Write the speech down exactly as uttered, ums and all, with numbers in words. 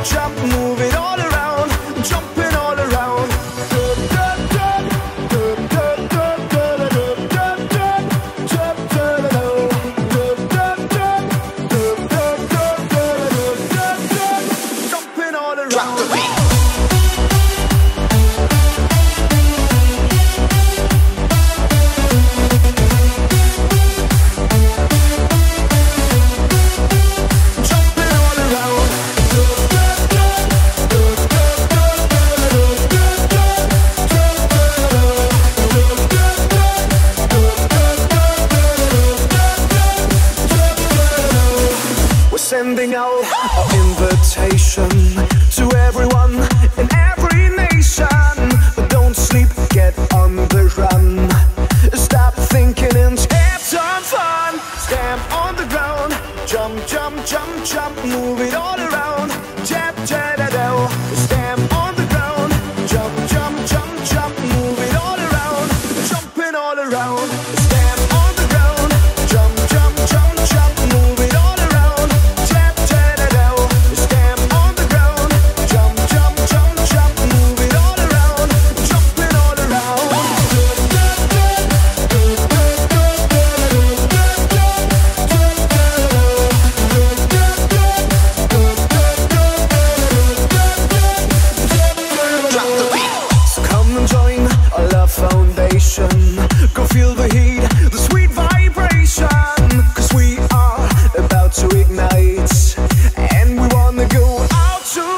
jump, move it all around, jumping all around. Jumping all around. Drop the beat. Sending out our invitation to everyone in every nation. But don't sleep, get on the run. Stop thinking and have some fun. Stamp on the ground, jump, jump, jump, jump, move it all around. Jab, jab, da, da. Stamp on the ground, jump, jump, jump, jump, move it all around, jumping all around. Stamp on the ground, jump, jump, jump, jump, move it all around. Foundation, go feel the heat, the sweet vibration, cause we are about to ignite, and we wanna go out to